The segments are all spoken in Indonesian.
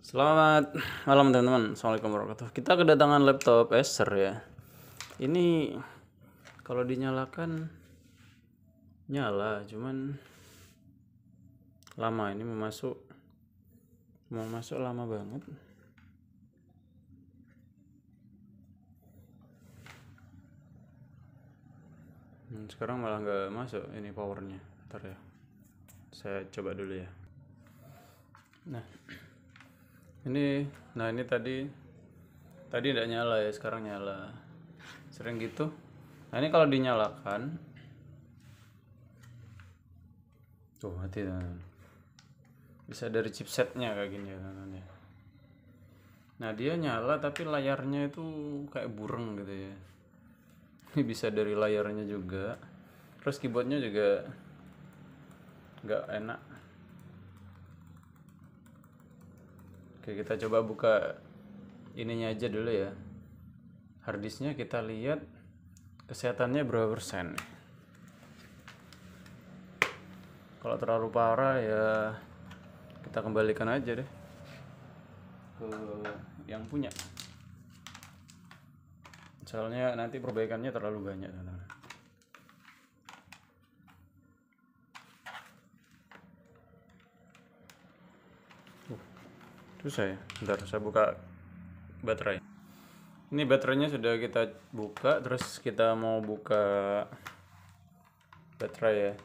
Selamat malam teman-teman. Assalamualaikum warahmatullahi wabarakatuh. Kita kedatangan laptop Acer ya. Ini kalau dinyalakan nyala, cuman lama. Ini mau masuk lama banget. Sekarang malah nggak masuk ini powernya. Ntar ya. Saya coba dulu ya. Ini tadi tidak nyala ya, sekarang nyala. Sering gitu. Nah, ini kalau dinyalakan tuh mati teman-teman. Bisa dari chipsetnya kayak gini ya teman-teman ya. Nah, dia nyala tapi layarnya itu kayak bureng gitu ya. Ini bisa dari layarnya juga. Terus keyboardnya juga nggak enak. Oke, kita coba buka ininya aja dulu ya. Harddisknya kita lihat kesehatannya berapa persen. Kalau terlalu parah ya kita kembalikan aja deh ke yang punya. Soalnya nanti perbaikannya terlalu banyak teman-teman. Terus bentar saya buka baterai. Ini baterainya sudah kita buka, terus kita mau buka baterai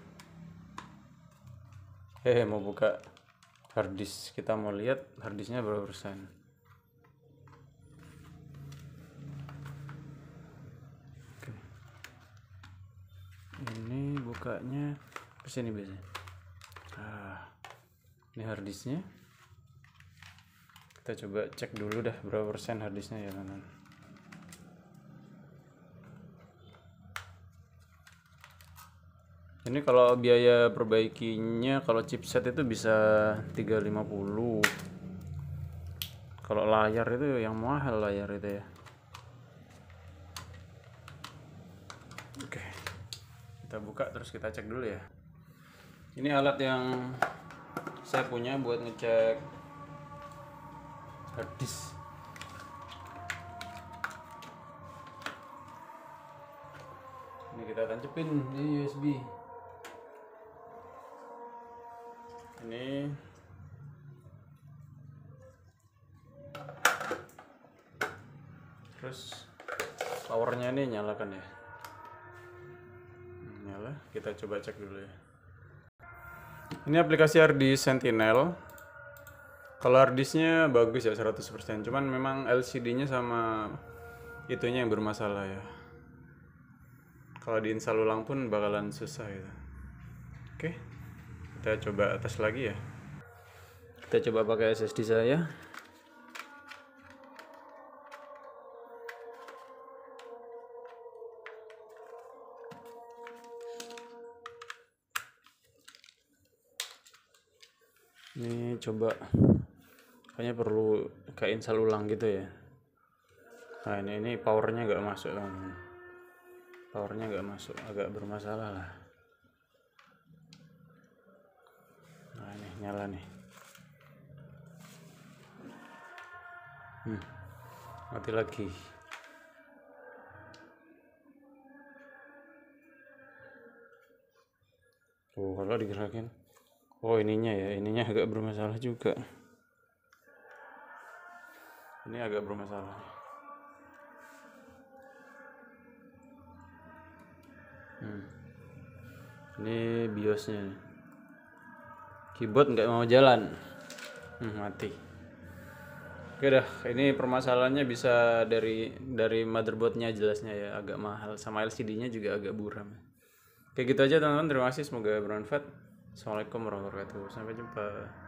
ya. Mau buka harddisk. Kita mau lihat harddisknya berapa persen. Oke. Ini bukanya kesini biasanya. Ini harddisknya. Kita coba cek dulu dah berapa persen harddisknya ya teman-teman. Ini kalau biaya perbaikinya kalau chipset itu bisa 350. Kalau layar itu yang mahal layar itu ya. Oke. Kita buka terus kita cek dulu ya. Ini alat yang saya punya buat ngecek harddisk. Ini kita tancapin di USB. Ini terus powernya ini nyalakan ya. Nyala, kita coba cek dulu ya. Ini aplikasi harddisk Sentinel. Kalau harddisknya bagus ya 100%, cuman memang LCD-nya sama itunya yang bermasalah ya. Kalau diinstal ulang pun bakalan susah gitu. Oke, kita coba tes lagi ya. Kita coba pakai SSD saya. Ini coba, kayaknya perlu kayak install ulang gitu ya. Nah ini powernya nggak masuk teman-teman. Powernya nggak masuk, agak bermasalah lah. Nah ini nyala nih. Mati lagi. Oh, kalau digerakin, oh ininya agak bermasalah juga. Ini agak bermasalah. Ini BIOSnya. Keyboard nggak mau jalan. Mati. Oke dah, ini permasalahannya bisa dari motherboardnya jelasnya ya, agak mahal, sama LCD-nya juga agak buram. Kayak gitu aja teman-teman, terima kasih, semoga bermanfaat. Assalamualaikum warahmatullahi wabarakatuh. Sampai jumpa.